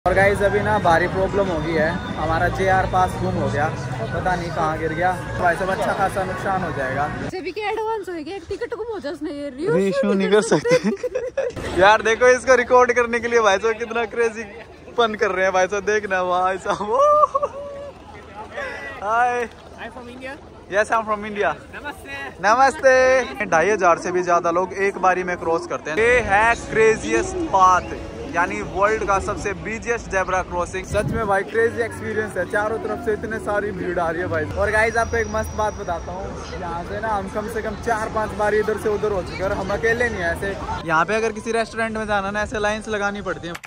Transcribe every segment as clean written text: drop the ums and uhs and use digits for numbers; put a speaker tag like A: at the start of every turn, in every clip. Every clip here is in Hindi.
A: और गाइस अभी ना भारी प्रॉब्लम हो गई है, हमारा JR पास गुम हो गया, पता नहीं कहाँ गिर गया। तो भाई सब अच्छा खासा नुकसान हो जाएगा।
B: भी क्या एडवांस होएगा, एक टिकट गुम हो जाए उसने ये
A: रिश्यू नहीं कर सकते। यार देखो इसको रिकॉर्ड करने के लिए भाई साहब कितना क्रेजी फन कर रहे हैं भाई साहब, देखना भाई साहब। Hi, I from India. Yes I am from India. नमस्ते। नमस्ते। 2500 से भी ज्यादा लोग एक बारी में क्रॉस करते हैं। ये है क्रेजीएस्ट पाथ, यानी वर्ल्ड का सबसे बिजिएस्ट ज़ेब्रा क्रॉसिंग। सच में भाई क्रेजी एक्सपीरियंस है, चारों तरफ से इतने सारी भीड़ आ रही है भाई। और गाइस आपको एक मस्त बात बताता हूँ, यहाँ से ना हम कम से कम 4-5 बार इधर से उधर हो चुके हैं और हम अकेले नहीं है। ऐसे यहाँ पे अगर किसी रेस्टोरेंट में जाना ना, ऐसे लाइन्स लगानी पड़ती है।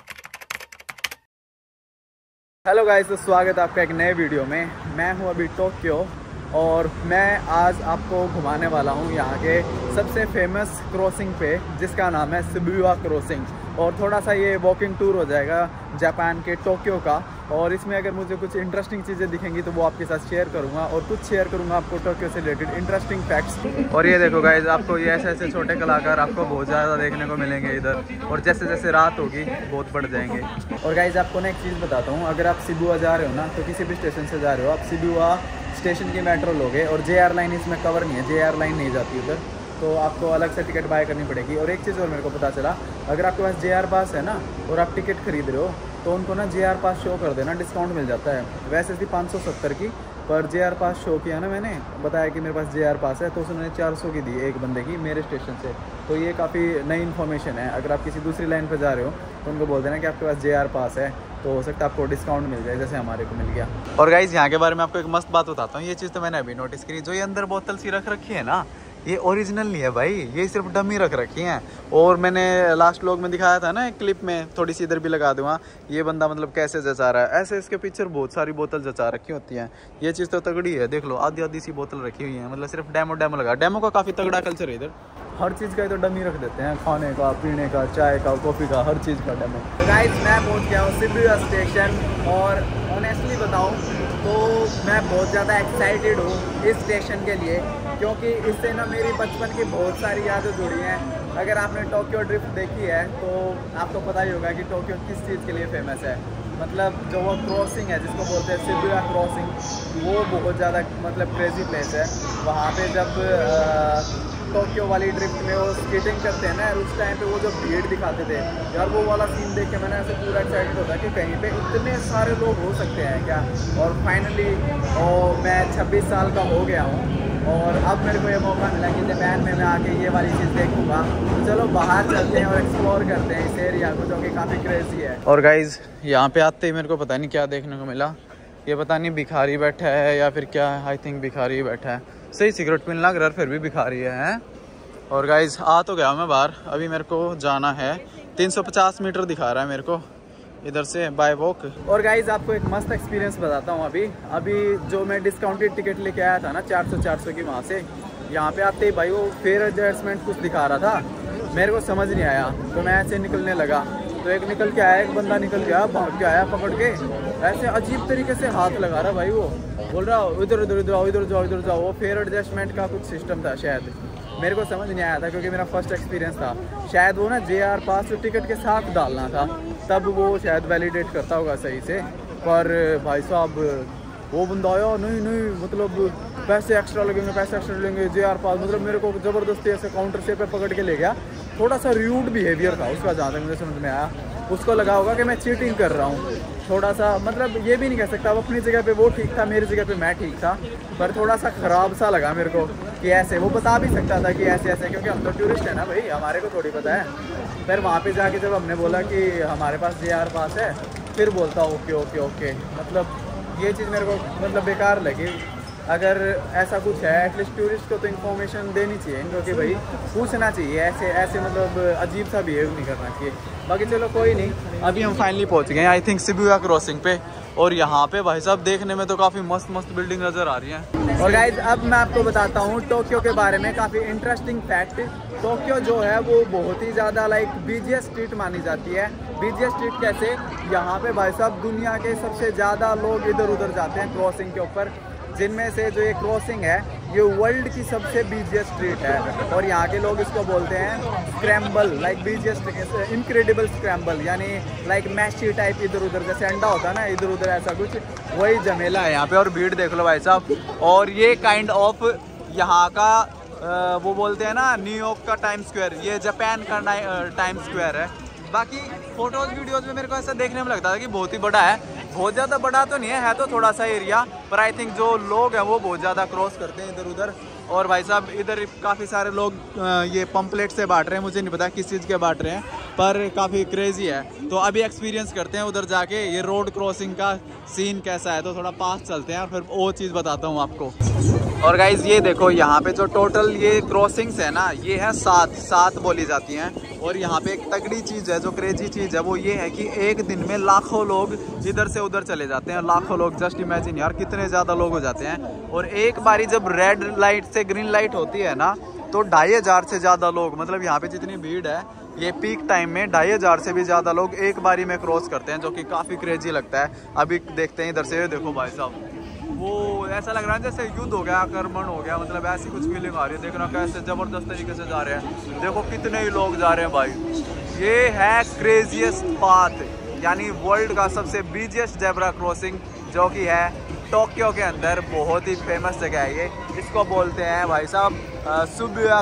A: हेलो गाइस, तो स्वागत है आपका एक नए वीडियो में। मैं हूँ अभी टोक्यो और मैं आज आपको घुमाने वाला हूँ यहाँ के सबसे फेमस क्रॉसिंग पे, जिसका नाम है शिबुया क्रॉसिंग। और थोड़ा सा ये वॉकिंग टूर हो जाएगा जापान के टोक्यो का। और इसमें अगर मुझे कुछ इंटरेस्टिंग चीज़ें दिखेंगी तो वो आपके साथ शेयर करूँगा, और कुछ शेयर करूँगा आपको टोक्यो से रिलेटेड इंटरेस्टिंग फैक्ट्स। और ये देखो गाइज, आपको ये ऐसे ऐसे छोटे कलाकार आपको बहुत ज़्यादा देखने को मिलेंगे इधर, और जैसे जैसे रात होगी बहुत बढ़ जाएंगे। और गाइज आपको ना एक चीज़ बताता हूँ, अगर आप शिबुया जा रहे हो ना, तो किसी भी स्टेशन से जा रहे हो, आप शिबुया स्टेशन की मेट्रो लोगे और JR लाइन इसमें कवर नहीं है, JR लाइन नहीं जाती उधर, तो आपको अलग से टिकट बाय करनी पड़ेगी। और एक चीज़ और मेरे को पता चला, अगर आपके पास JR पास है ना और आप टिकट खरीद रहे हो तो उनको ना JR पास शो कर देना, डिस्काउंट मिल जाता है। वैसे थी 570 की, पर JR पास शो किया ना, मैंने बताया कि मेरे पास JR पास है, तो उसने 400 की दी एक बंदे की मेरे स्टेशन से। तो ये काफ़ी नई इन्फॉर्मेशन है। अगर आप किसी दूसरी लाइन पर जा रहे हो तो उनको बोल देना कि आपके पास JR पास है, तो हो सकता है आपको डिस्काउंट मिल जाए, जैसे हमारे को मिल गया। और गाइज यहाँ के बारे में आपको एक मस्त बात बताता हूँ, ये चीज़ तो मैंने अभी नोटिस करी, जो ये अंदर बोतल सी रख रखी है ना, ये ओरिजिनल नहीं है भाई, ये सिर्फ डमी रख रखी हैं। और मैंने लास्ट व्लॉग में दिखाया था ना एक क्लिप में, थोड़ी सी इधर भी लगा दूँगा, ये बंदा मतलब कैसे जचा रहा है, ऐसे इसके पीछे बहुत सारी बोतल जचा रखी होती हैं। ये चीज़ तो तगड़ी है, देख लो आधी आधी सी बोतल रखी हुई है, मतलब सिर्फ डेमो लगा। डेमो का काफ़ी तगड़ा कल्चर है इधर, हर चीज़ का तो डमी रख देते हैं, खाने का, पीने का, चाय का, कॉफ़ी का, हर चीज़ का डमी। गाइस मैं पहुंच गया हूँ शिबुया स्टेशन, और ऑनेस्टली बताऊं तो मैं बहुत ज़्यादा एक्साइटेड हूँ इस स्टेशन के लिए, क्योंकि इससे ना मेरी बचपन की बहुत सारी यादें जुड़ी हैं। अगर आपने टोक्यो ड्रिफ्ट देखी है तो आपको पता ही होगा कि टोक्यो किस चीज़ के लिए फेमस है। मतलब जो वो क्रॉसिंग है जिसको बोलते हैं शिबुया क्रॉसिंग, वो बहुत ज़्यादा मतलब क्रेजी प्लेस है। वहाँ पे जब टोक्यो वाली ड्रिफ्ट में वो स्केटिंग करते हैं ना, उस टाइम पे वो जो भीड़ दिखाते थे यार, वो वाला सीन देख के मैंने ऐसे पूरा एक्साइटेड होता कि कहीं पे इतने सारे लोग हो सकते हैं क्या। और फाइनली मैं 26 साल का हो गया हूँ, और अब मेरे को ये मौका मिला कि जापान में मैं आके ये वाली चीज़ देखूँगा। तो चलो बाहर चलते हैं और एक्सप्लोर करते हैं इस एरिया को, जो कि काफ़ी क्रेजी है। और गाइज यहाँ पे आते ही मेरे को पता नहीं क्या देखने को मिला, ये पता नहीं भिखारी बैठा है या फिर क्या, आई थिंक भिखारी बैठा है। सही सिगरेट पीने लग रहा है, फिर भी भिखारी है। और गाइज आ तो गया मैं बाहर, अभी मेरे को जाना है 350 मीटर दिखा रहा है मेरे को इधर से बाय वॉक। और गाइज आपको एक मस्त एक्सपीरियंस बताता हूँ। अभी जो मैं डिस्काउंटेड टिकट लेके आया था ना 400 की, वहाँ से यहाँ पे आते ही भाई वो फेयर एडजस्टमेंट कुछ दिखा रहा था, मेरे को समझ नहीं आया, तो मैं ऐसे निकलने लगा, तो एक निकल के आया, एक बंदा निकल गया, भाग के आया पकड़ के, ऐसे अजीब तरीके से हाथ लगा रहा भाई, वो बोल रहा इधर इधर जाओ, इधर जाओ, इधर जाओ। वो फेयर एडजस्टमेंट का कुछ सिस्टम था शायद, मेरे को समझ नहीं आया था क्योंकि मेरा फर्स्ट एक्सपीरियंस था। शायद वो ना JR पास जो टिकट के साथ डालना था, तब वो शायद वैलिडेट करता होगा सही से। पर भाई साहब वो बंदा आया, नहीं मतलब पैसे एक्स्ट्रा लगेंगे, पैसे एक्स्ट्रा लगेंगे, JR पास, मतलब मेरे को ज़बरदस्ती ऐसे काउंटर से पे पकड़ के ले गया। थोड़ा सा र्यूड बिहेवियर था उसका, जहाँ तक मुझे समझ में आया। उसको लगा होगा कि मैं चीटिंग कर रहा हूँ, थोड़ा सा, मतलब ये भी नहीं कह सकता, अब अपनी जगह पे वो ठीक था, मेरी जगह पे मैं ठीक था, पर थोड़ा सा ख़राब सा लगा मेरे को कि ऐसे वो बता भी सकता था कि ऐसे ऐसे, क्योंकि हम तो टूरिस्ट है ना भाई, हमारे को थोड़ी पता है। फिर वहाँ पे जाके जब हमने बोला कि हमारे पास JR पास है, फिर बोलता ओके ओके ओके, मतलब ये चीज़ मेरे को मतलब बेकार लगी। अगर ऐसा कुछ है एटलीस्ट टूरिस्ट को तो इन्फॉर्मेशन देनी चाहिए इनको कि भाई पूछना चाहिए, ऐसे ऐसे मतलब अजीब सा बिहेव नहीं करना चाहिए। बाकी चलो कोई नहीं, अभी हम फाइनली पहुंच गए हैं आई थिंक शिबुया क्रॉसिंग पे, और यहाँ पे भाई साहब देखने में तो काफ़ी मस्त मस्त बिल्डिंग नज़र आ रही हैं। और गाइज अब मैं आपको बताता हूँ टोक्यो के बारे में काफ़ी इंटरेस्टिंग फैक्ट। टोक्यो जो है वो बहुत ही ज़्यादा बिजिएस्ट स्ट्रीट मानी जाती है। बिजिएस्ट स्ट्रीट कैसे, यहाँ पे भाई साहब दुनिया के सबसे ज़्यादा लोग इधर उधर जाते हैं क्रॉसिंग के ऊपर। जिनमें से जो ये क्रॉसिंग है ये वर्ल्ड की सबसे बिजिएस्ट स्ट्रीट है और यहाँ के लोग इसको बोलते हैं scramble, like busiest incredible scramble, यानी लाइक मैशी टाइप, इधर उधर जैसे अंडा होता है ना इधर उधर ऐसा कुछ, वही जमेला है यहाँ पे। और भीड़ देख लो भाई साहब। और ये काइंड ऑफ यहाँ का वो बोलते हैं ना न्यूयॉर्क का टाइम स्क्वायर, ये जापान का टाइम स्क्वायर है। बाकी फोटोज वीडियोज में मेरे को ऐसा देखने में लगता था कि बहुत ही बड़ा है, बहुत ज़्यादा बड़ा तो नहीं है तो थोड़ा सा एरिया, पर आई थिंक जो लोग हैं वो बहुत ज़्यादा क्रॉस करते हैं इधर उधर। और भाई साहब इधर काफ़ी सारे लोग ये पम्पलेट से बांट रहे हैं, मुझे नहीं पता किस चीज़ के बांट रहे हैं, पर काफ़ी क्रेजी है। तो अभी एक्सपीरियंस करते हैं उधर जाके ये रोड क्रॉसिंग का सीन कैसा है। तो थोड़ा पास चलते हैं और फिर वो चीज़ बताता हूँ आपको। और गाइज ये देखो यहाँ पे जो टोटल ये क्रॉसिंग्स है ना ये है 7 बोली जाती हैं। और यहाँ पे एक तगड़ी चीज़ है, जो क्रेजी चीज़ है वो ये है कि एक दिन में लाखों लोग इधर से उधर चले जाते हैं, लाखों लोग। जस्ट इमेजिन यार कितने ज़्यादा लोग हो जाते हैं। और एक बारी जब रेड लाइट से ग्रीन लाइट होती है ना तो 2500 से ज़्यादा लोग, मतलब यहाँ पे जितनी भीड़ है ये पीक टाइम में 2500 से भी ज़्यादा लोग एक बारी में क्रॉस करते हैं, जो कि काफ़ी क्रेजी लगता है। अभी देखते हैं इधर से, देखो भाई साहब वो ऐसा लग रहा है जैसे युद्ध हो गया, आक्रमण हो गया, मतलब ऐसी कुछ फीलिंग आ रही है। देखना कैसे ज़बरदस्त तरीके से जा रहे हैं, देखो कितने ही लोग जा रहे हैं भाई। ये है क्रेजीएस्ट पाथ, यानी वर्ल्ड का सबसे बिजिएस्ट ज़ेब्रा क्रॉसिंग, जो कि है टोक्यो के अंदर। बहुत ही फेमस जगह है ये, इसको बोलते हैं भाई साहब सुबिया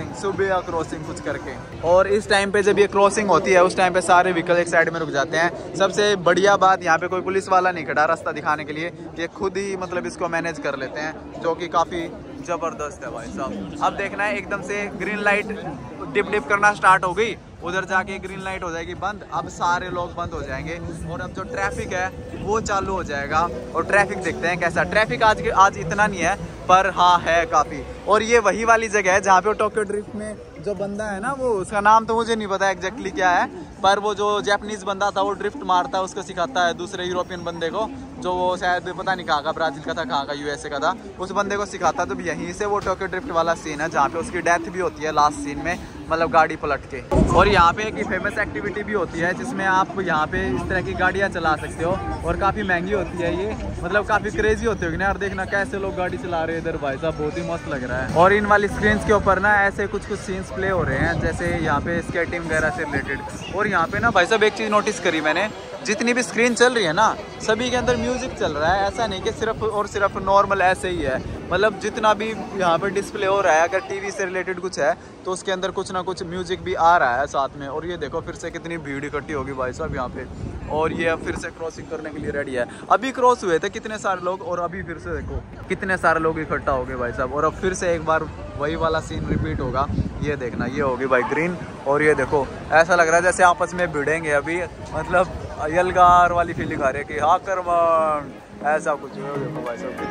A: क्रॉसिंग कुछ करके। और इस टाइम पे जब ये क्रॉसिंग होती है उस टाइम पे सारे व्हीकल एक साइड में रुक जाते हैं। सबसे बढ़िया बात यहाँ पे कोई पुलिस वाला नहीं खड़ा रास्ता दिखाने के लिए, ये खुद ही मतलब इसको मैनेज कर लेते हैं, जो कि काफ़ी ज़बरदस्त है भाई साहब। अब देखना है एकदम से ग्रीन लाइट डिप करना स्टार्ट हो गई, उधर जाके ग्रीन लाइट हो जाएगी बंद, अब सारे लोग बंद हो जाएंगे और अब जो ट्रैफिक है वो चालू हो जाएगा। और ट्रैफिक देखते हैं कैसा। ट्रैफिक आज इतना नहीं है, पर हाँ है काफ़ी। और ये वही वाली जगह है जहाँ पे टोक्यो ड्रिफ्ट में जो बंदा है ना, वो उसका नाम तो मुझे नहीं पता एग्जैक्टली क्या है, पर वो जो जापानीज बंदा था वो ड्रिफ्ट मारता है, उसको सिखाता है दूसरे यूरोपियन बंदे को, जो वो शायद पता नहीं कहाँ का, ब्राज़ील का था, कहाँ का, यूएसए का था, उस बंदे को सिखाता है। तो यहीं से वो टोक्यो ड्रिफ्ट वाला सीन है जहाँ पे उसकी डेथ भी होती है लास्ट सीन में, मतलब गाड़ी पलट के। और यहाँ पे एक फेमस एक्टिविटी भी होती है जिसमें आप यहाँ पे इस तरह की गाड़ियाँ चला सकते हो, और काफ़ी महंगी होती है ये, मतलब काफ़ी क्रेजी होती होगी ना यार। देखना कैसे लोग गाड़ी चला रहे हैं इधर भाई साहब, बहुत ही मस्त लग रहा है। और इन वाली स्क्रीन के ऊपर ना ऐसे कुछ सीन्स प्ले हो रहे हैं, जैसे यहाँ पे स्केटिंग वगैरह से रिलेटेड। और यहाँ पे ना भाई साहब एक चीज़ नोटिस करी मैंने, जितनी भी स्क्रीन चल रही है ना सभी के अंदर म्यूजिक चल रहा है। ऐसा नहीं कि सिर्फ और सिर्फ नॉर्मल ऐसे ही है, मतलब जितना भी यहाँ पे डिस्प्ले हो रहा है, अगर टीवी से रिलेटेड कुछ है तो उसके अंदर कुछ ना कुछ म्यूजिक भी आ रहा है साथ में। और ये देखो फिर से कितनी भीड़ इकट्ठी होगी भाई साहब यहाँ पे, और ये अब फिर से क्रॉसिंग करने के लिए रेडी है। अभी क्रॉस हुए थे कितने सारे लोग, और अभी फिर से देखो कितने सारे लोग इकट्ठा हो गए भाई साहब। और अब फिर से एक बार वही वाला सीन रिपीट होगा। ये देखना, ये होगी भाई ग्रीन, और ये देखो ऐसा लग रहा है जैसे आपस में भिड़ेंगे अभी, मतलब यलगार वाली फीलिंग आ रही है कि आक्रमण, ऐसा कुछ है। देखो भाई साहब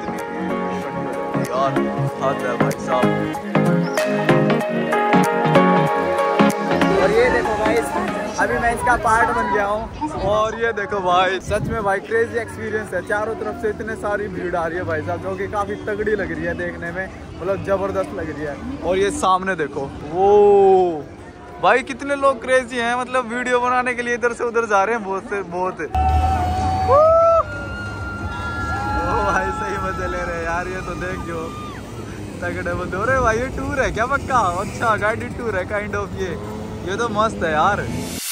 A: कितनी यार हद है भाई साहब। और ये देखो भाई अभी मैं इसका पार्ट बन गया हूँ, और ये देखो भाई सच में भाई क्रेजी एक्सपीरियंस है। चारों तरफ से इतने सारी भीड़ आ रही है भाई साहब, जो कि काफ़ी तगड़ी लग रही है देखने में, मतलब ज़बरदस्त लग रही है। और ये सामने देखो वो भाई कितने लोग क्रेजी हैं, मतलब वीडियो बनाने के लिए इधर से उधर जा रहे हैं बहुत से बहुत। ओ भाई सही मजे ले रहे हैं यार, ये तो देखो तगड़े बंदे हो रहे भाई। ये टूर है क्या पक्का? अच्छा गाइडेड टूर है काइंड ऑफ, ये तो मस्त है यार।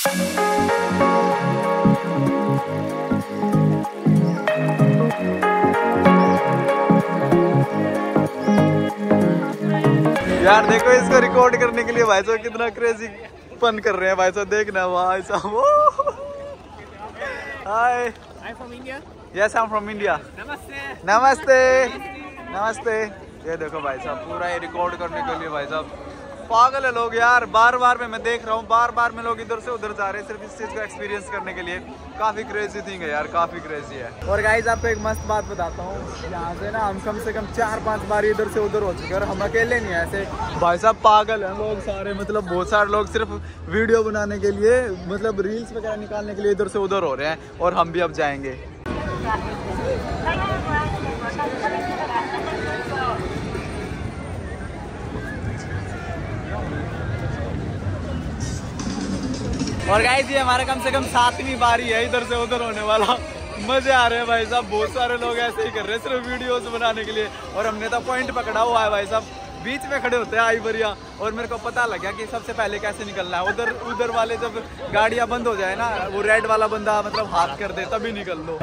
A: यार देखो इसको रिकॉर्ड करने के लिए भाई साहब कितना क्रेजी फन कर रहे हैं भाई साहब, देखना भाई साहब। Hi,
C: I'm from India.
A: Yes I am from India.
C: Namaste.
A: नमस्ते नमस्ते। ये देखो भाई साहब पूरा ये रिकॉर्ड करने के लिए भाई साहब पागल है लोग यार। बार बार मैं देख रहा हूँ, बार बार में लोग इधर से उधर जा रहे हैं सिर्फ इस चीज़ को एक्सपीरियंस करने के लिए। काफ़ी क्रेजी थिंग है यार, काफ़ी क्रेजी है। और गाइज आपको एक मस्त बात बताता हूँ, यहाँ से ना हम कम से कम 4-5 बार इधर से उधर हो चुके हैं, और हम अकेले नहीं है ऐसे भाई साहब, पागल हैं लोग सारे, मतलब बहुत सारे लोग सिर्फ वीडियो बनाने के लिए, मतलब रील्स वगैरह निकालने के लिए इधर से उधर हो रहे हैं, और हम भी अब जाएंगे। और गाइस ये हमारा कम से कम 7वीं बारी है इधर से उधर होने वाला, मजे आ रहे हैं भाई साहब, बहुत सारे लोग ऐसे ही कर रहे हैं सिर्फ वीडियोस बनाने के लिए। और हमने तो पॉइंट पकड़ा हुआ है भाई साहब, बीच में खड़े होते हैं आई बढ़िया। और मेरे को पता लग गया कि सबसे पहले कैसे निकलना है। उधर वाले जब गाड़ियाँ बंद हो जाए ना, वो रेड वाला बंदा मतलब हाथ कर दे तभी निकल लो।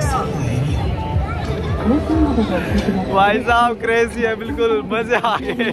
A: भाई साहब क्रेजी है बिल्कुल, मजे आ गए,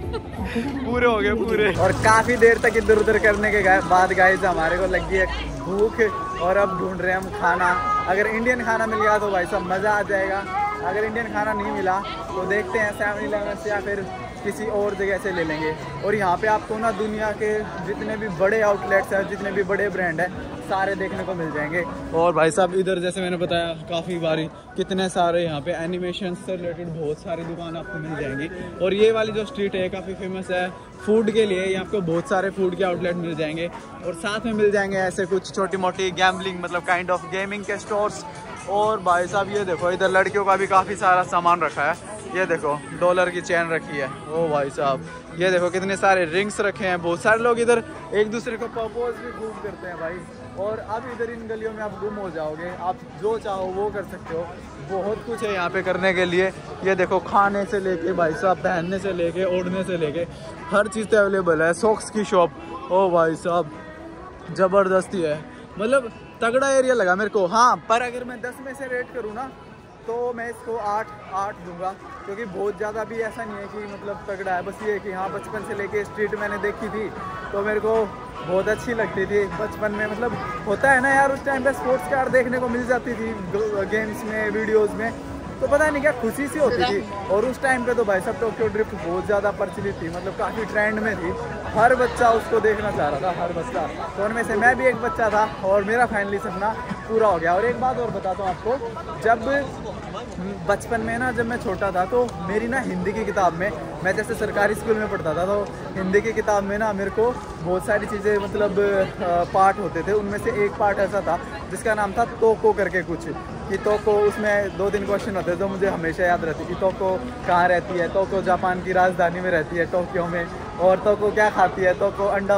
A: पूरे हो गए पूरे। और काफी देर तक इधर उधर करने के बाद गाइस हमारे को लगी है भूख, और अब ढूंढ रहे हैं हम खाना। अगर इंडियन खाना मिल गया तो भाई साहब मजा आ जाएगा, अगर इंडियन खाना नहीं मिला तो देखते हैं 7-11 से या फिर किसी और जगह से ले लेंगे। और यहाँ पे आपको ना दुनिया के जितने भी बड़े आउटलेट्स हैं, जितने भी बड़े ब्रांड हैं, सारे देखने को मिल जाएंगे। और भाई साहब इधर जैसे मैंने बताया काफ़ी बारी कितने सारे यहाँ पे एनिमेशन से रिलेटेड बहुत सारी दुकान आपको मिल जाएंगी। और ये वाली जो स्ट्रीट है काफ़ी फेमस है फूड के लिए, यहाँ आपको बहुत सारे फूड के आउटलेट मिल जाएंगे। और साथ में मिल जाएंगे ऐसे कुछ छोटी मोटी गैम्बलिंग मतलब काइंड ऑफ गेमिंग के स्टोर्स। और भाई साहब ये देखो इधर लड़कियों का भी काफ़ी सारा सामान रखा है, ये देखो डॉलर की चेन रखी है। ओ भाई साहब ये देखो कितने सारे रिंग्स रखे हैं। बहुत सारे लोग इधर एक दूसरे को प्रपोज भी खूब करते हैं भाई। और अब इधर इन गलियों में आप गुम हो जाओगे, आप जो चाहो वो कर सकते हो, बहुत कुछ है यहाँ पे करने के लिए। ये देखो खाने से लेके भाई साहब, पहनने से लेके, ओढ़ने से लेके हर चीज़ तो अवेलेबल है। सॉक्स की शॉप, ओ भाई साहब ज़बरदस्ती है, मतलब तगड़ा एरिया लगा मेरे को। हाँ पर अगर मैं 10 में से रेट करूँ ना तो मैं इसको 8 दूंगा, क्योंकि बहुत ज़्यादा भी ऐसा नहीं है कि मतलब तगड़ा है। बस ये है कि हाँ बचपन से लेके स्ट्रीट मैंने देखी थी तो मेरे को बहुत अच्छी लगती थी बचपन में। मतलब होता है ना यार, उस टाइम पे स्पोर्ट्स कार देखने को मिल जाती थी गेम्स में, वीडियोस में, तो पता नहीं क्या खुशी सी होती थी। और उस टाइम पे तो भाई साहब टोक्यो ड्रिफ्ट बहुत ज़्यादा प्रचलित थी, मतलब काफ़ी ट्रेंड में थी, हर बच्चा उसको देखना चाह रहा था, हर बच्चा। तो उनमें से मैं भी एक बच्चा था और मेरा फाइनली सपना पूरा हो गया। और एक बात और बताता हूँ आपको, जब बचपन में ना जब मैं छोटा था तो मेरी ना हिंदी की किताब में, मैं जैसे सरकारी स्कूल में पढ़ता था, तो हिंदी की किताब में ना मेरे को बहुत सारी चीज़ें मतलब पार्ट होते थे। उनमें से एक पार्ट ऐसा था जिसका नाम था तोको करके कुछ, कि तोको, उसमें 2-3 क्वेश्चन होते जो मुझे हमेशा याद रहती कि तोको कहाँ रहती है, तोको जापान की राजधानी में रहती है टोक्यो में, और तोको क्या खाती है, तोको अंडा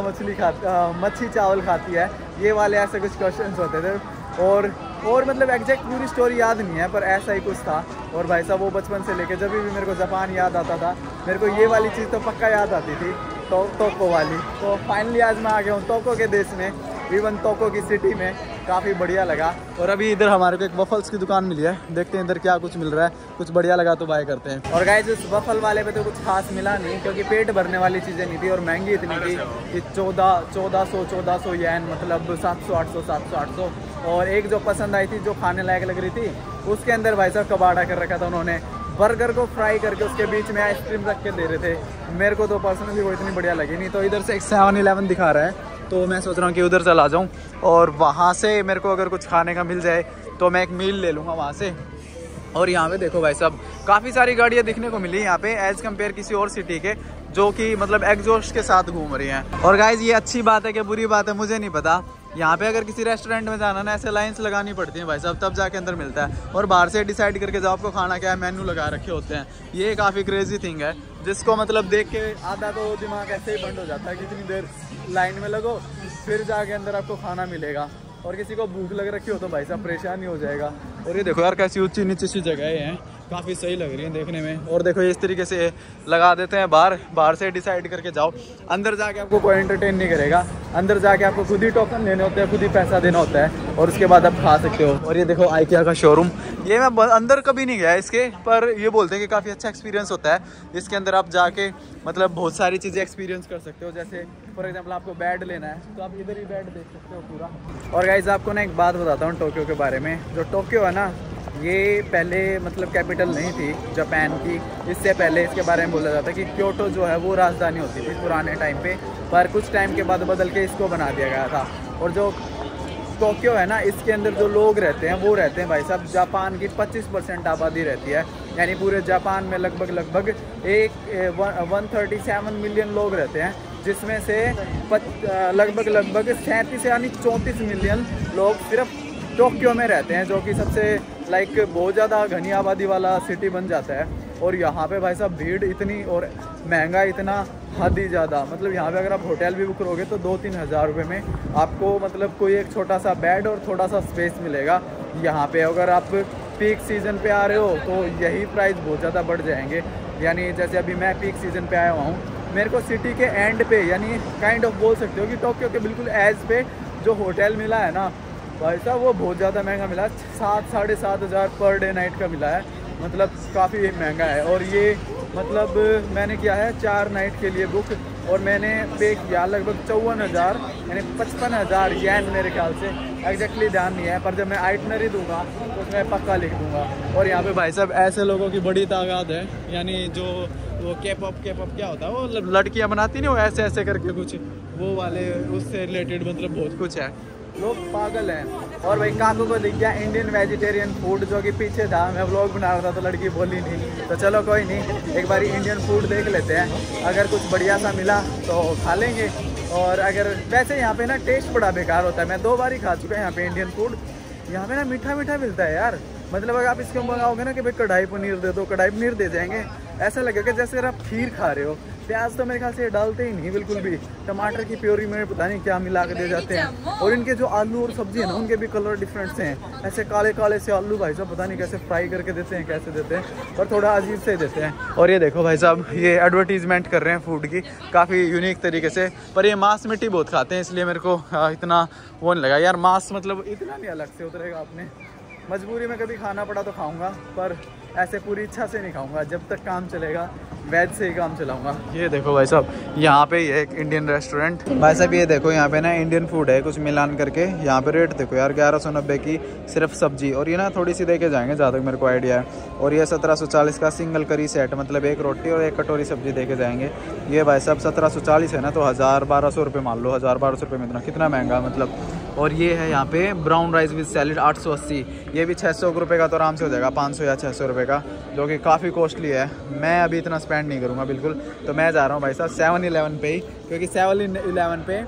A: मच्छी चावल खाती है, ये वाले ऐसे कुछ क्वेश्चन होते थे। और मतलब एग्जैक्ट पूरी स्टोरी याद नहीं है पर ऐसा ही कुछ था। और भाई साहब वो बचपन से लेके जब भी मेरे को जापान याद आता था, मेरे को ये वाली चीज़ तो पक्का याद आती थी, तोको वाली। तो फाइनली आज मैं आ गया हूँ तोको के देश में, इवन तोको की सिटी में, काफ़ी बढ़िया लगा। और अभी इधर हमारे को एक वफल्स की दुकान मिली है, देखते हैं इधर क्या कुछ मिल रहा है, कुछ बढ़िया लगा तो बाय करते हैं। और गाइस उस वफल वाले पे तो कुछ खास मिला नहीं, क्योंकि पेट भरने वाली चीज़ें नहीं थी और महंगी इतनी थी कि 1400 येन, मतलब 700-800। और एक जो पसंद आई थी, जो खाने लायक लग रही थी, उसके अंदर भाई साहब कबाड़ा कर रखा था उन्होंने, बर्गर को फ्राई करके उसके बीच में आइसक्रीम रख के दे रहे थे। मेरे को तो पर्सनली वो इतनी बढ़िया लगी नहीं। तो इधर से एक 7-11 दिखा रहा है, तो मैं सोच रहा हूँ कि उधर चला जाऊँ और वहाँ से मेरे को अगर कुछ खाने का मिल जाए तो मैं एक मील ले लूँगा वहाँ से। और यहाँ पे देखो भाई साहब काफ़ी सारी गाड़ियाँ दिखने को मिली यहाँ पे एज़ कम्पेयर किसी और सिटी के, जो कि मतलब एग्जॉस्ट के साथ घूम रही हैं। और गाइज ये अच्छी बात है कि बुरी बात है मुझे नहीं पता, यहाँ पे अगर किसी रेस्टोरेंट में जाना ना, ऐसे लाइन्स लगानी पड़ती हैं भाई साहब, तब जाके अंदर मिलता है। और बाहर से डिसाइड करके जाओ आपको खाना क्या है, मेन्यू लगा रखे होते हैं। ये काफ़ी क्रेजी थिंग है, जिसको मतलब देख के आधा तो दिमाग ऐसे ही बंद हो जाता है कि इतनी देर लाइन में लगो फिर जाके अंदर आपको खाना मिलेगा। और किसी को भूख लग रखी हो तो भाई साहब परेशानी हो जाएगा। और ये देखो यार कैसी ऊंची नीची सी जगह हैं, काफ़ी सही लग रही है देखने में। और देखो इस तरीके से लगा देते हैं, बाहर से डिसाइड करके जाओ, अंदर जाके आपको कोई एंटरटेन नहीं करेगा। अंदर जाके आपको खुद ही टोकन लेने होते हैं, खुद ही पैसा देना होता है, और उसके बाद आप खा सकते हो। और ये देखो आइकिया का शोरूम, ये मैं अंदर कभी नहीं गया इसके, पर ये बोलते हैं कि काफ़ी अच्छा एक्सपीरियंस होता है इसके अंदर। आप जाके मतलब बहुत सारी चीज़ें एक्सपीरियंस कर सकते हो, जैसे फॉर एग्जाम्पल आपको बेड लेना है तो आप इधर ही बेड देख सकते हो पूरा। और गाइज आपको ना एक बात बताता हूँ टोक्यो के बारे में। जो टोक्यो है ना, ये पहले मतलब कैपिटल नहीं थी जापान की, इससे पहले इसके बारे में बोला जाता है कि क्योटो जो है वो राजधानी होती थी पुराने टाइम पे, पर कुछ टाइम के बाद बदल के इसको बना दिया गया था। और जो टोक्यो है ना, इसके अंदर जो लोग रहते हैं वो रहते हैं भाई साहब, जापान की 25% आबादी रहती है, यानी पूरे जापान में लगभग 137 मिलियन लोग रहते हैं, जिसमें से लगभग 37 यानी 34 मिलियन लोग सिर्फ टोक्यो में रहते हैं, जो कि सबसे बहुत ज़्यादा घनी आबादी वाला सिटी बन जाता है। और यहाँ पे भाई साहब भीड़ इतनी और महंगा इतना हद ही ज़्यादा, मतलब यहाँ पे अगर आप होटल भी बुक करोगे तो 2-3 हज़ार रुपये में आपको मतलब कोई एक छोटा सा बेड और थोड़ा सा स्पेस मिलेगा, यहाँ पे अगर आप पीक सीज़न पे आ रहे हो तो यही प्राइस बहुत ज़्यादा बढ़ जाएंगे। यानी जैसे अभी मैं पीक सीज़न पे आया हुआ हूँ, मेरे को सिटी के एंड पे यानी काइंड ऑफ बोल सकते हो कि टोक्यो के बिल्कुल एज पे जो होटल मिला है ना भाई साहब, वो बहुत ज़्यादा महंगा मिला। 7-7,500 पर डे नाइट का मिला है, मतलब काफ़ी महंगा है। और ये मतलब मैंने किया है 4 नाइट के लिए बुक, और मैंने पे किया लगभग 54,000 यानी 55,000 येन मेरे ख्याल से, एग्जैक्टली ध्यान नहीं है, पर जब मैं आइटनरी दूंगा तो उसमें पक्का लिख दूंगा। और यहाँ पे भाई साहब ऐसे लोगों की बड़ी तादाद है, यानी जो वो केपॉप क्या होता है, वो लड़कियाँ बनाती नहीं, वो ऐसे ऐसे करके कुछ वो वाले, उससे रिलेटेड मतलब बहुत कुछ है। लोग पागल हैं। और भाई काकू को दिख गया इंडियन वेजिटेरियन फूड, जो कि पीछे था, मैं व्लॉग बना रहा था तो लड़की बोली नहीं, तो चलो कोई नहीं, एक बार इंडियन फूड देख लेते हैं। अगर कुछ बढ़िया सा मिला तो खा लेंगे। और अगर वैसे यहाँ पे ना टेस्ट बड़ा बेकार होता है, मैं 2 बार ही खा चुका है यहाँ पे इंडियन फूड। यहाँ पे ना मीठा मीठा मिलता है यार, मतलब अगर आप इसको मंगाओगे ना कि भाई कढ़ाई पनीर दे दो, कढ़ाई पनीर दे जाएंगे, ऐसा लगेगा जैसे आप खीर खा रहे हो। प्याज तो मेरे ख्याल से डालते ही नहीं बिल्कुल भी, टमाटर की प्योरी में पता नहीं क्या मिला के दे जाते हैं। और इनके जो आलू और सब्जी है ना, उनके भी कलर डिफरेंट से हैं, ऐसे काले काले से आलू भाई साहब, पता नहीं कैसे फ्राई करके देते हैं, कैसे देते हैं, और थोड़ा अजीब से देते हैं। और ये देखो भाई साहब, ये एडवर्टीजमेंट कर रहे हैं फूड की काफ़ी यूनिक तरीके से, पर ये मांस मिट्टी बहुत खाते हैं, इसलिए मेरे को इतना वो नहीं लगा यार। मांस मतलब इतना नहीं अलग से उतरेगा, आपने मजबूरी में कभी खाना पड़ा तो खाऊंगा, पर ऐसे पूरी इच्छा से नहीं खाऊंगा। जब तक काम चलेगा वेज से ही काम चलाऊंगा। ये देखो भाई साहब, यहाँ पे ये एक इंडियन रेस्टोरेंट, भाई साहब ये देखो यहाँ पे ना इंडियन फूड है कुछ मिलान करके। यहाँ पे रेट देखो यार, 1190 की सिर्फ सब्जी, और ये ना थोड़ी सी दे के जाएंगे जहाँ तक मेरे को आइडिया है। और ये 1740 का सिंगल करी सेट, मतलब 1 रोटी और 1 कटोरी सब्जी दे के जाएंगे। ये भाई साहब 1740 है ना, तो 1000-1200 रुपये मान लो, 1000-1200 रुपये में इतना कितना महंगा मतलब। और ये है यहाँ पे ब्राउन राइस विद सैलेड 880, ये भी 600 रुपये का तो आराम से हो जाएगा, 500 या 600 रुपये का, जो कि काफ़ी कॉस्टली है। मैं अभी इतना स्पेंड नहीं करूँगा बिल्कुल, तो मैं जा रहा हूँ भाई साहब 7-11 पे ही, क्योंकि 7-11 पे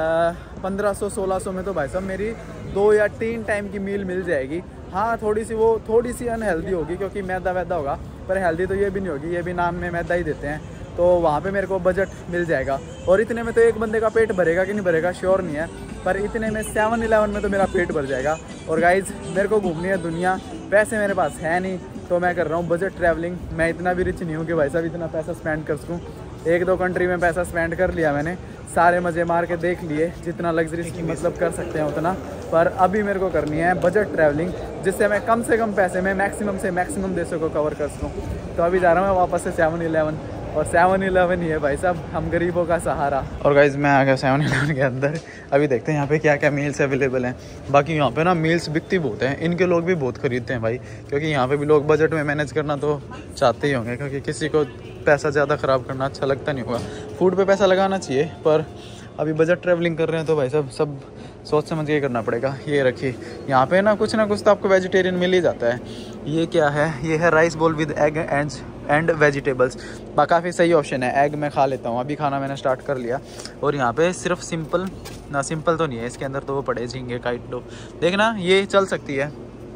A: 1500-1600 में तो भाई साहब मेरी 2 या 3 टाइम की मील मिल जाएगी। हाँ थोड़ी सी अनहेल्दी होगी क्योंकि मैदा वैदा होगा, पर हेल्दी तो ये भी नहीं होगी, ये भी नाम में मैदा ही देते हैं, तो वहाँ पे मेरे को बजट मिल जाएगा। और इतने में तो एक बंदे का पेट भरेगा कि नहीं भरेगा श्योर नहीं है, पर इतने में 7-11 में तो मेरा पेट भर जाएगा। और गाइज मेरे को घूमनी है दुनिया, पैसे मेरे पास है नहीं, तो मैं कर रहा हूँ बजट ट्रैवलिंग। मैं इतना भी रिच नहीं हूँ कि भाई साहब इतना पैसा स्पेंड कर सकूँ। 1-2 कंट्री में पैसा स्पेंड कर लिया मैंने, सारे मज़े मार के देख लिए, जितना लग्जरी मतलब कर सकते हैं उतना। पर अभी मेरे को करनी है बजट ट्रैवलिंग, जिससे मैं कम से कम पैसे में मैक्सिमम से मैक्सिमम देशों को कवर कर सकूँ। तो अभी जा रहा हूँ मैं वापस से 7-11, और 7-11 ही है भाई साहब हम गरीबों का सहारा। और गाइज मैं आ गया 7-11 के अंदर। अभी देखते हैं यहाँ पे क्या क्या मील्स अवेलेबल हैं। बाकी यहाँ पे ना मील्स बिकती बहुत हैं, इनके लोग भी बहुत खरीदते हैं भाई, क्योंकि यहाँ पे भी लोग बजट में मैनेज करना तो चाहते ही होंगे, क्योंकि किसी को पैसा ज़्यादा ख़राब करना अच्छा लगता नहीं होगा। फूड पे पैसा लगाना चाहिए, पर अभी बजट ट्रैवलिंग कर रहे हैं तो भाई साहब सब सोच समझ के करना पड़ेगा। ये रखिए, यहाँ पे ना कुछ तो आपको वेजिटेरियन मिल ही जाता है। ये क्या है, ये है राइस बोल विद एग एंड वेजिटेबल्स, काफ़ी सही ऑप्शन है। एग मैं खा लेता हूँ, अभी खाना मैंने स्टार्ट कर लिया। और यहाँ पे सिर्फ सिंपल तो नहीं है, इसके अंदर तो वो पड़े झींगे काइटो, देखना ये चल सकती है।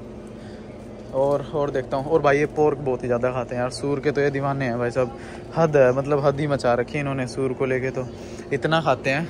A: और देखता हूँ। और भाई ये पोर्क बहुत ही ज़्यादा खाते हैं यार, सूर के तो ये दीवाने हैं भाई साहब, हद है, मतलब हद ही मचा रखी है इन्होंने सूर को लेके, तो इतना खाते हैं।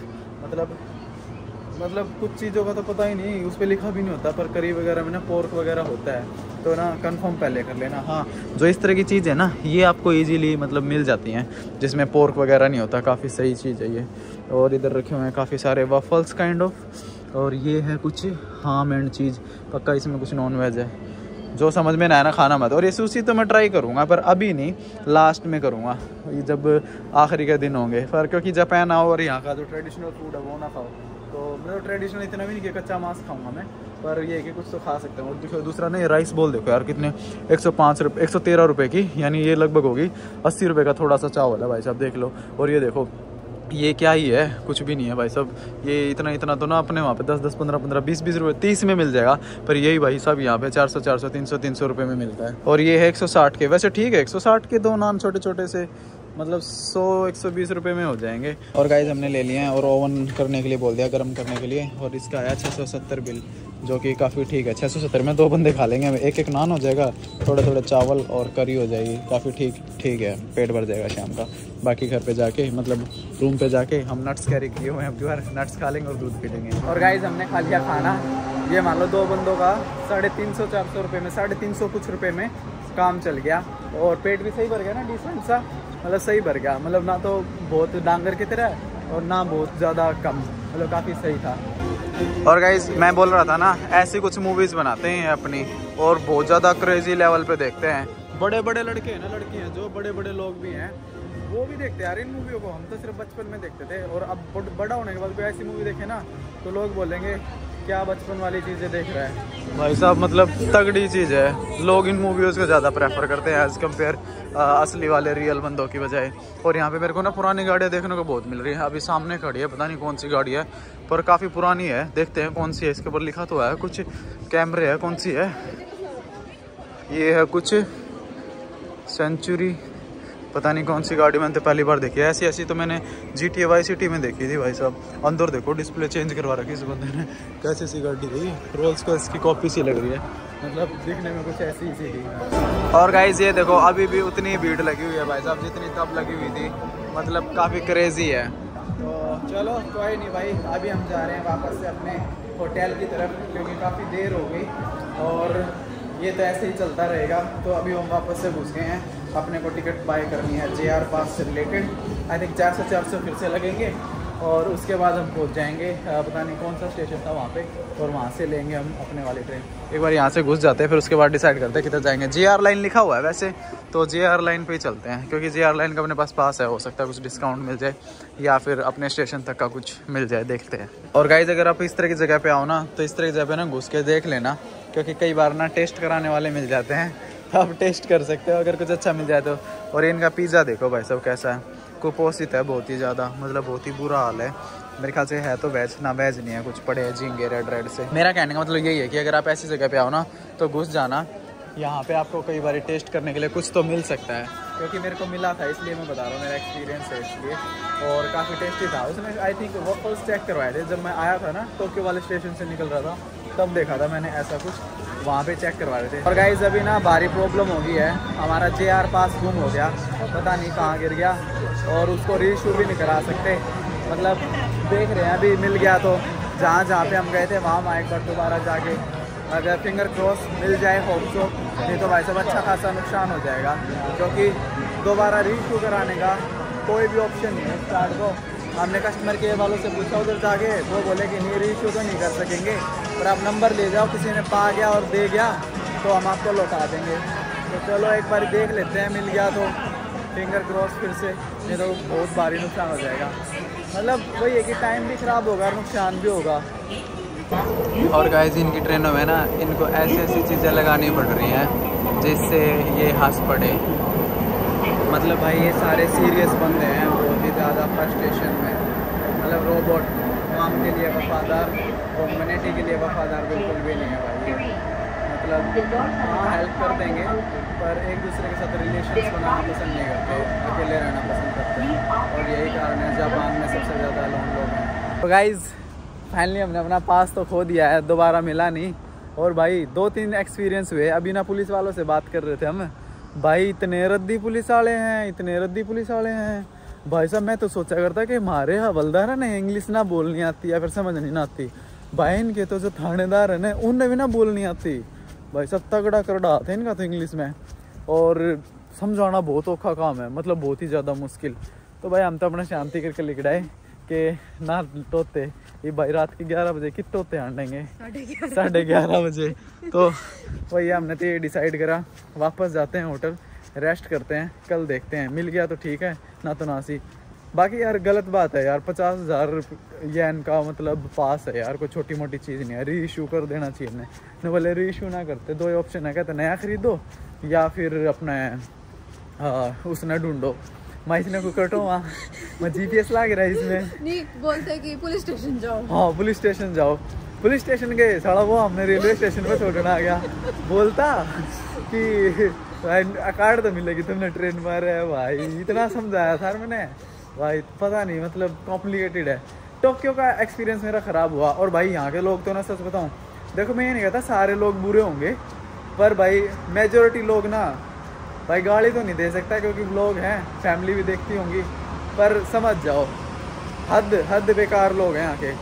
A: मतलब कुछ चीज़ों का तो पता ही नहीं, उस पर लिखा भी नहीं होता, पर करी वगैरह में ना पोर्क वगैरह होता है, तो ना कंफर्म पहले कर लेना। हाँ, जो इस तरह की चीज़ है ना, ये आपको इजीली मतलब मिल जाती हैं, जिसमें पोर्क वगैरह नहीं होता, काफ़ी सही चीज़ है ये। और इधर रखे हुए हैं काफ़ी सारे वफ़ल्स काइंड ऑफ, और ये है कुछ हाम एंड चीज़, पक्का इसमें कुछ नॉन वेज है, जो समझ में ना आया ना खाना मत। और ये सुशी तो मैं ट्राई करूँगा, पर अभी नहीं, लास्ट में करूँगा जब आखिरी के दिन होंगे। पर क्योंकि जापान आओ और यहाँ का जो ट्रेडिशनल फूड है वो ना खाओ, तो मैं तो ट्रेडिशनल इतना भी नहीं कि कच्चा मांस खाऊंगा मैं, पर ये है कि कुछ तो खा सकता हूँ। और दूसरा ना, ये राइस बोल देखो यार कितने, 105 रुपये 113 रुपये की, यानी ये लगभग होगी 80 रुपये का थोड़ा सा चावल है भाई साहब, देख लो। और ये देखो ये क्या ही है, कुछ भी नहीं है भाई साहब, ये इतना तो ना अपने वहाँ पे 10-10 15-15 20-20 रुपये 30 में मिल जाएगा, पर यही भाई साहब यहाँ पे 400 300 रुपये में मिलता है। और ये है 160 के, वैसे ठीक है 160 के 2 नान छोटे छोटे से, मतलब 100-120 रुपये में हो जाएंगे। और गाइस हमने ले लिए हैं, और ओवन करने के लिए बोल दिया, गर्म करने के लिए, और इसका आया 670 बिल, जो कि काफ़ी ठीक है। 670 में 2 बंदे खा लेंगे, एक नान हो जाएगा, थोड़े चावल और करी हो जाएगी, काफ़ी ठीक है, पेट भर जाएगा शाम का। बाकी घर पे जाके मतलब रूम पे जाके हम नट्स कैरी किए हुए हैं, अब जो है नट्स खा लेंगे और दूध पी लेंगे। और गाइस हमने खा लिया खाना, ये मान लो 2 बंदों का 350-400 रुपये में, 350 कुछ रुपये में काम चल गया। और पेट भी सही भर गया ना, डिसेंट सा, मतलब सही भर गया, मतलब ना तो बहुत डांगर की तरह और ना बहुत ज़्यादा कम, मतलब काफ़ी सही था। और गाइस मैं बोल रहा था ना, ऐसी कुछ मूवीज़ बनाते हैं अपनी और बहुत ज़्यादा क्रेजी लेवल पे देखते हैं। बड़े बड़े लड़के हैं ना, लड़की हैं, जो बड़े बड़े लोग भी हैं वो भी देखते हैं यार इन मूवियों को। हम तो सिर्फ बचपन में देखते थे और अब बड़ा होने के बाद भी ऐसी मूवी देखे ना तो लोग बोलेंगे क्या बचपन वाली चीज़ें देख रहा है भाई साहब, मतलब तगड़ी चीज़ है। लोग इन मूवीज़ को ज़्यादा प्रेफर करते हैं एज़ कम्पेयर असली वाले रियल बंदों की बजाय। और यहाँ पे मेरे को ना पुरानी गाड़ियाँ देखने को बहुत मिल रही है। अभी सामने खड़ी है, पता नहीं कौन सी गाड़ी है पर काफ़ी पुरानी है। देखते हैं कौन सी है, इसके ऊपर लिखा तो है कुछ, कैमरे है, कौन सी है ये, है कुछ सेंचुरी, पता नहीं कौन सी गाड़ी मैंने तो पहली बार देखी है। ऐसी तो मैंने GTA Vice City में देखी थी भाई साहब। अंदर देखो डिस्प्ले चेंज करवा रखी इस बंदे ने, कैसी सी गाड़ी थी, रोल्स को इसकी कॉपी सी लग रही है, मतलब दिखने में कुछ ऐसी सी थी। और गाइस ये देखो अभी भी उतनी भीड़ लगी हुई है भाई साहब जितनी तब लगी हुई थी, मतलब काफ़ी क्रेजी है। तो चलो कोई नहीं भाई, अभी हम जा रहे हैं वापस से अपने होटल की तरफ क्योंकि काफ़ी देर हो गई और ये तो ऐसे ही चलता रहेगा। तो अभी हम वापस से घुस गए हैं, अपने को टिकट बाय करनी है JR पास से रिलेटेड। आई थिंक 400 फिर से लगेंगे और उसके बाद हम पहुंच जाएंगे, पता नहीं कौन सा स्टेशन था वहाँ पे, और वहाँ से लेंगे हम अपने वाली ट्रेन। एक बार यहाँ से घुस जाते हैं फिर उसके बाद डिसाइड करते हैं किधर जाएंगे। JR लाइन लिखा हुआ है वैसे तो JR लाइन पे ही चलते हैं क्योंकि JR लाइन का अपने पास है, हो सकता है कुछ डिस्काउंट मिल जाए या फिर अपने स्टेशन तक का कुछ मिल जाए, देखते हैं। और गाइस अगर आप इस तरह की जगह पे आओ ना तो इस तरह की जगह पे ना घुस के देख लेना, क्योंकि कई बार ना टेस्ट कराने वाले मिल जाते हैं, आप टेस्ट कर सकते हो अगर कुछ अच्छा मिल जाए तो। और इनका पिज़्ज़ा देखो भाई साहब कैसा है, कुपोषित है बहुत ही ज़्यादा, मतलब बहुत ही बुरा हाल है। मेरे ख्याल से है तो वेज, ना वेज नहीं है, कुछ पड़े हैं झींगे रेड से। मेरा कहने का मतलब यही है कि अगर आप ऐसी जगह पे आओ ना तो घुस जाना, यहाँ पे आपको कई बार टेस्ट करने के लिए कुछ तो मिल सकता है, क्योंकि मेरे को मिला था इसलिए मैं बता रहा हूँ, मेरा एक्सपीरियंस है इसलिए। और काफ़ी टेस्टी था। उसमें आई थिंक वॉफल्स चेक करवाए थे जब मैं आया था ना, टोक्यो वाले स्टेशन से निकल रहा था तब देखा था मैंने ऐसा कुछ, वहाँ पे चेक करवा रहे थे। और गाइस अभी ना भारी प्रॉब्लम हो गई है, हमारा JR पास गुम हो गया, पता नहीं कहाँ गिर गया और उसको रीइशू भी नहीं करा सकते, मतलब देख रहे हैं अभी मिल गया तो जहाँ पे हम गए थे वहाँ एक बार दोबारा जाके अगर फिंगर क्रॉस मिल जाए, होप सो, नहीं तो भाई साहब अच्छा खासा नुकसान हो जाएगा, क्योंकि दोबारा रीइशू कराने का कोई भी ऑप्शन नहीं है। स्टार्ट को हमने कस्टमर केयर वालों से पूछा उधर जाके, वो बोले कि नहीं रीइशू तो नहीं कर सकेंगे, पर आप नंबर ले जाओ, किसी ने पा गया और दे गया तो हम आपको लौटा देंगे। तो चलो एक बार देख लेते हैं, मिल गया तो फिंगर क्रॉस फिर से, नहीं तो बहुत भारी नुकसान हो जाएगा। मतलब वही है कि टाइम भी ख़राब होगा और नुकसान भी होगा। और गाइस इनकी ट्रेनों में ना इनको ऐसी चीज़ें लगानी पड़ रही हैं जिससे ये हंस पड़े, मतलब भाई ये सारे सीरियस बंदे हैं बहुत ही ज़्यादा फ्रस्ट्रेशन में, मतलब रोबोट काम के लिए वफादार और ह्यूमैनिटी के लिए वफादार बिल्कुल भी नहीं है भाई ये, मतलब हाँ हेल्प कर देंगे पर एक दूसरे के साथ रिलेशंस बनाना पसंद नहीं करते, अकेले रहना पसंद करते हैं, और यही कारण है जापान में सबसे ज़्यादा लोन लोग हैं। तो गाइज़ फाइनली हमने अपना पास तो खो दिया है, दोबारा मिला नहीं। और भाई 2-3 एक्सपीरियंस हुए, अभी ना पुलिस वालों से बात कर रहे थे हम, भाई इतने रद्दी पुलिस वाले हैं, इतने रद्दी पुलिस वाले हैं भाई साहब। मैं तो सोचा करता कि हमारे हवलदार है ना इंग्लिश ना बोलनी आती या फिर समझ नहीं ना आती, भाई इनके तो जो थानेदार है ना उन्हें भी ना बोलनी आती भाई साहब, तगड़ा करड़ा आता है इनका तो इंग्लिश में, और समझाना बहुत औखा काम है, मतलब बहुत ही ज़्यादा मुश्किल। तो भाई हम तो अपना शांति करके लिख आए कि ना टोते ये भाई रात के 11 बजे कित टोते आनेंगे 11:30 बजे। तो वही हमने तो ये डिसाइड करा वापस जाते हैं होटल, रेस्ट करते हैं, कल देखते हैं, मिल गया तो ठीक है ना तो नासी। बाकी यार गलत बात है यार, 50,000 येन का मतलब पास है यार, कोई छोटी मोटी चीज़ नहीं है, री इशू कर देना चाहिए ने बोले री इशू ना करते, 2 ऑप्शन है, कहते नया खरीदो या फिर अपने उसने ढूंढो। मैं इसने को कटो वहाँ मैं GPS लाग रहा है इसमें, नहीं
B: बोलते कि पुलिस स्टेशन जाओ,
A: हाँ पुलिस स्टेशन जाओ, पुलिस स्टेशन गए साला वो हमने रेलवे स्टेशन पे छोड़ना आ गया, बोलता कि कार्ड तो मिलेगी तुमने ट्रेन में रहे भाई, इतना समझाया था मैंने भाई, पता नहीं मतलब कॉम्प्लिकेटेड है। टोक्यो का एक्सपीरियंस मेरा ख़राब हुआ। और भाई यहाँ के लोग तो ना सच बताऊँ, देखो मैं ये नहीं कहता सारे लोग बुरे होंगे, पर भाई मेजोरिटी लोग ना भाई गाली तो नहीं दे सकता क्योंकि लोग हैं, फैमिली भी देखती होंगी, पर समझ जाओ हद बेकार लोग हैं यहाँ के,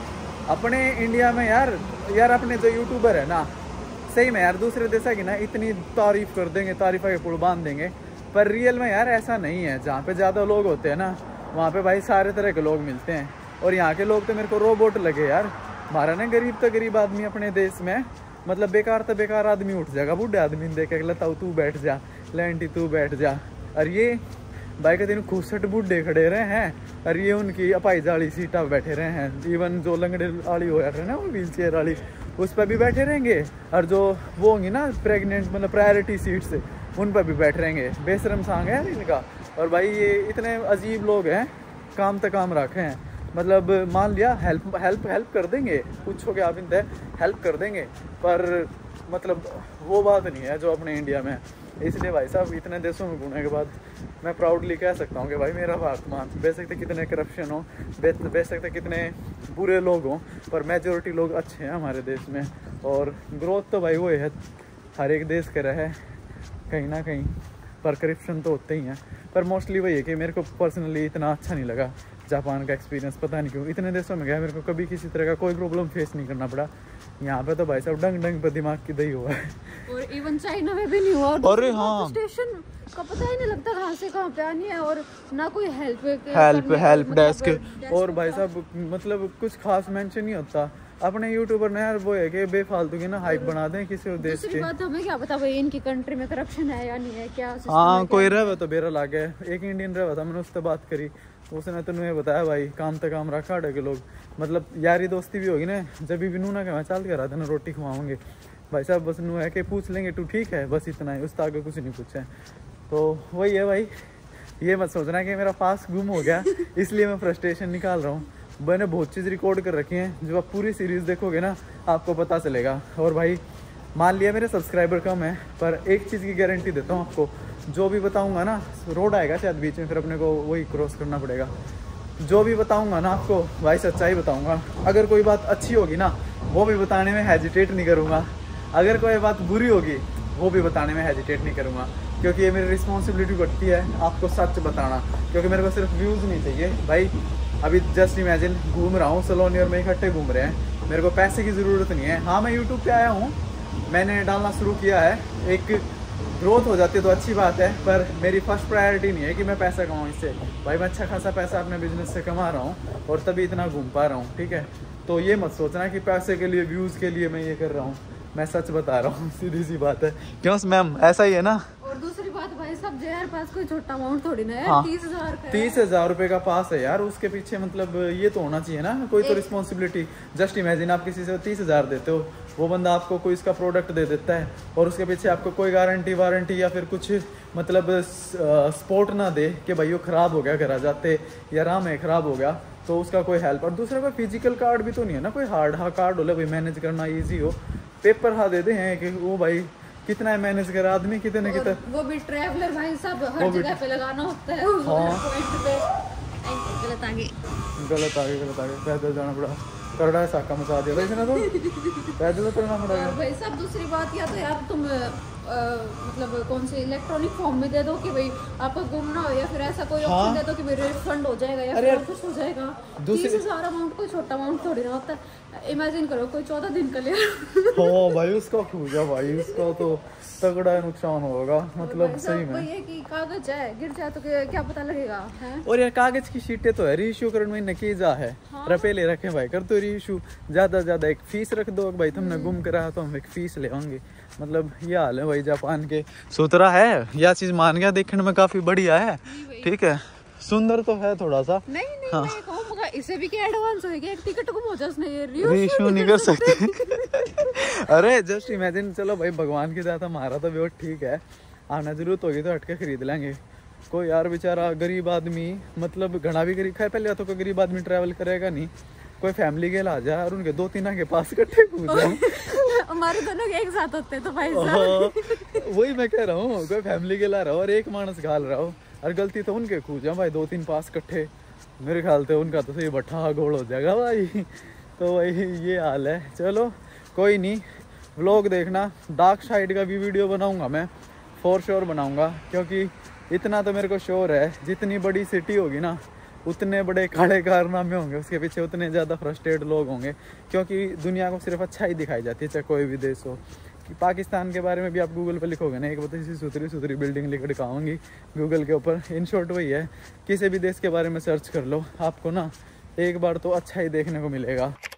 A: अपने इंडिया में यार अपने जो यूट्यूबर है ना, सही में यार दूसरे देशों की ना इतनी तारीफ कर देंगे, तारीफा के पुल बांध देंगे, पर रियल में यार ऐसा नहीं है। जहाँ पे ज़्यादा लोग होते हैं ना, वहाँ पे भाई सारे तरह के लोग मिलते हैं। और यहाँ के लोग तो मेरे को रोबोट लगे यार। हमारा ना गरीब तो गरीब आदमी अपने देश में, मतलब बेकार तो बेकार आदमी उठ जाएगा, बूढ़े आदमी देख के लताऊ तू बैठ जा, लेंटी तू बैठ जा। और ये भाई के दिन खूसट बूढ़े खड़े रहे हैं, और ये उनकी अपाई जाली सीटा बैठे रहे हैं। इवन जो लंगड़े वाली हो रहे ना, वो व्हील चेयर वाली, उस पर भी बैठे रहेंगे। और जो वो होंगी ना प्रेग्नेंट, मतलब प्रायोरिटी सीट्स, उन पर भी बैठ रहेंगे। बेशरम सांग है इनका। और भाई ये इतने अजीब लोग हैं, काम तक काम रखे हैं। मतलब मान लिया हेल्प कर देंगे, कुछ हो गया आप इनसे हेल्प कर देंगे, पर मतलब वो बात नहीं है जो अपने इंडिया में है। इसलिए भाई साहब इतने देशों में घूमने के बाद मैं प्राउडली कह सकता हूँ कि भाई मेरा भारत मान, बेशक कितने करप्शन हो, बेशक कितने बुरे लोग हों, पर मेजोरिटी लोग अच्छे हैं हमारे देश में। और ग्रोथ तो भाई वो है, हर एक देश का रहे कहीं ना कहीं, पर करप्शन तो होते ही हैं। पर मोस्टली वही है कि मेरे को पर्सनली इतना अच्छा नहीं लगा जापान का एक्सपीरियंस। पता नहीं क्यों, इतने देशों में गया मेरे को कभी किसी तरह का कोई प्रॉब्लम फेस नहीं करना पड़ा। यहाँ पे तो भाई साहब डंग पर दिमाग की दही हुआ है।
B: और इवन चाइना में भी नहीं हुआ।
A: अरे हाँ,
B: स्टेशन का पता ही नहीं लगता कहाँ से कहाँ पे आनी है, और ना कोई
A: हेल्प डेस्क। और भाई साहब मतलब कुछ खास मेंशन नहीं होता। अपने यूट्यूबर ने यार वो है कि बेफालतू की ना हाइप बना दें किसी और देश के।
B: बात हमें क्या पता भाई इनकी कंट्री में करप्शन है या नहीं है, क्या
A: हाँ कोई रहे तो बेरा ला गया। एक इंडियन रहा था, मैंने उससे बात करी, उसने तो नहीं बताया भाई काम तक काम रखा के लोग, मतलब यारी दोस्ती भी होगी ना, जब भी नू ना चल के रहा था ना रोटी खवाऊंगे भाई साहब, बस नू है कि पूछ लेंगे तू ठीक है, बस इतना ही, उससे आगे कुछ नहीं पूछे। तो वही है भाई, ये मत सोचना कि मेरा पास गुम हो गया इसलिए मैं फ्रस्ट्रेशन निकाल रहा हूँ। मैंने बहुत चीज़ रिकॉर्ड कर रखी हैं, जो आप पूरी सीरीज़ देखोगे ना आपको पता चलेगा। और भाई मान लिया मेरे सब्सक्राइबर कम है, पर एक चीज़ की गारंटी देता हूँ आपको, जो भी बताऊँगा ना, रोड आएगा शायद बीच में, फिर अपने को वही क्रॉस करना पड़ेगा। जो भी बताऊँगा ना आपको भाई सच्चाई बताऊँगा। अगर कोई बात अच्छी होगी ना वो भी बताने में हेजिटेट नहीं करूँगा, अगर कोई बात बुरी होगी वो भी बताने में हेजिटेट नहीं करूँगा, क्योंकि ये मेरी रिस्पॉन्सिबिलिटी बनती है आपको सच बताना। क्योंकि मेरे को सिर्फ व्यूज़ नहीं चाहिए भाई। अभी जस्ट इमेजिन घूम रहा हूँ, सलोनी और मैं इकट्ठे घूम रहे हैं, मेरे को पैसे की ज़रूरत नहीं है। हाँ मैं यूट्यूब पे आया हूँ, मैंने डालना शुरू किया है, एक ग्रोथ हो जाती है तो अच्छी बात है, पर मेरी फर्स्ट प्रायोरिटी नहीं है कि मैं पैसा कमाऊँ इससे। भाई मैं अच्छा खासा पैसा अपने बिजनेस से कमा रहा हूँ और तभी इतना घूम पा रहा हूँ, ठीक है। तो ये मत सोचना कि पैसे के लिए, व्यूज़ के लिए मैं ये कर रहा हूँ, मैं सच बता रहा हूँ, सीधी सी बात है। क्यों मैम ऐसा ही है ना।
B: और दूसरी बात भाई सब यार पास कोई छोटा अमाउंट थोड़ी ना है।
A: हाँ,
B: 30,000
A: रुपए का पास है यार, उसके पीछे मतलब ये तो होना चाहिए ना कोई तो रिस्पॉन्सिबिलिटी। जस्ट इमेजिन आप किसी से 30,000 देते हो, वो बंदा आपको कोई इसका प्रोडक्ट दे देता है और उसके पीछे आपको कोई गारंटी वारंटी या फिर कुछ मतलब सपोर्ट ना दे कि भाई वो ख़राब हो गया घर आ जाते या राम है ख़राब हो गया, तो उसका कोई हेल्प। और दूसरा कोई फिजिकल कार्ड भी तो नहीं है ना, कोई हार्ड कार्ड हो भाई मैनेज करना ईजी हो, पेपर हाँ दे दे हैं कि वो भाई कितना है मैनेज कर आदमी, कितने कितने,
B: वो भी ट्रैवलर भाई सब हर जगह पे लगाना होता है।
A: हाँ
B: पॉइंट पे गलत आगे
A: पैदल जाना पड़ा, करड़ा है साका मचा दिया था इसने तो, पैदल चलना पड़ा
B: और भाई सब दूसरी बात या तो यार तुम मतलब कौन से इलेक्ट्रॉनिक फॉर्म में दे दो कि भाई आपका गुम ना हो, या फिर ऐसा कोई ऑप्शन दे दो कि भाई रिफंड हो जाएगा या फिर कुछ हो जाएगा। 30,000 अमाउंट कोई छोटा अमाउंट थोड़ी ना होता है। इमेजिन करो कोई 14 दिन का लिया
A: हो भाई, उसका खूजा भाई, उसका तो तगड़ा नुकसान होगा, मतलब सही में।
B: ये कि कागज है, गिर जाए तो क्या पता लगेगा है?
A: और यार कागज की शीटें तो है, रीइश्यू करने में नकीजा है। हाँ? रुपये ले रखे भाई, कर तो रीइश्यू, ज्यादा से ज्यादा एक फीस रख दो भाई, तुमने गुम करा तो हम एक फीस ले आएंगे। मतलब ये हाल है भाई जापान के। सुथरा है यह चीज मान गया, देखने में काफी बढ़िया है, ठीक है, सुंदर तो है थोड़ा सा।
B: नहीं हाँ। मैं कहूँगा इसे भी क्या एडवांस होएगा, एक टिकट गुम हो जाए उसने ये
A: रीइश्यू नहीं कर सकते अरे जस्ट इमेजिन, चलो भाई भगवान की दया हमारा तो भी ठीक है, आना जरूरत होगी तो हटके खरीद लेंगे। कोई यार बेचारा गरीब आदमी, मतलब घना भी गरीब है, पहले तो कोई गरीब आदमी ट्रैवल करेगा नहीं, कोई फैमिली के ला जाए और उनके 2-3 के पास इकट्ठे कूद जाए
B: हमारे दोनों एक साथ होते तो भाई
A: वही मैं कह रहा हूँ, कोई फैमिली के ला रहा हो और एक मानस घाल रहा हो, और गलती तो उनके कूद जाए भाई, 2-3 पास इकट्ठे, मेरे ख्याल से उनका तो सही बट्ठा गोल हो जाएगा भाई। तो वही ये हाल है। चलो कोई नहीं, व्लॉग देखना, डार्क साइड का भी वीडियो बनाऊंगा मैं, फॉर श्योर बनाऊंगा, क्योंकि इतना तो मेरे को श्योर है जितनी बड़ी सिटी होगी ना उतने बड़े काले कारनामे होंगे, उसके पीछे उतने ज़्यादा फ्रस्ट्रेट लोग होंगे, क्योंकि दुनिया को सिर्फ अच्छा ही दिखाई जाती है, चाहे कोई भी देश हो। कि पाकिस्तान के बारे में भी आप गूगल पर लिखोगे ना, एक बहुत सी सुथरी सुथरी बिल्डिंग लिख दिखाऊंगी गूगल के ऊपर। इन शॉर्ट वही है, किसी भी देश के बारे में सर्च कर लो, आपको ना एक बार तो अच्छा ही देखने को मिलेगा।